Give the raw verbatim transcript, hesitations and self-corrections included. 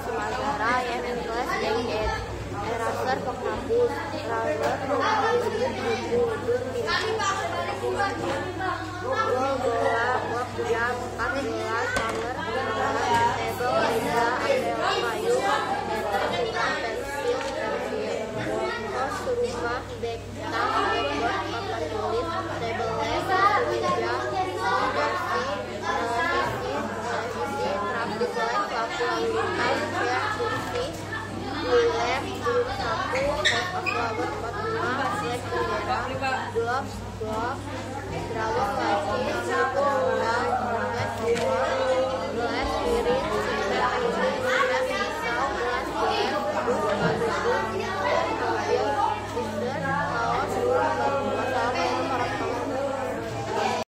Mazara, I am in class grade eight. Eraser penghapus, roller penghapus, buku, dur, roll, bola, box, jam, kat, gelas, roller, gelas, table, meja, umbrella, kayu, meter, bukan, pensil, pensil, kos, rumah, deck, tas, blackboard, papan tulis, table lamp, meja, kursi, televisi, televisi, traffic light, lampu lalu lintas, chair, kursi, lem, belum sapu, pot of flower, pot bunga, flag bendera, gloves, gloves, drawer, laci,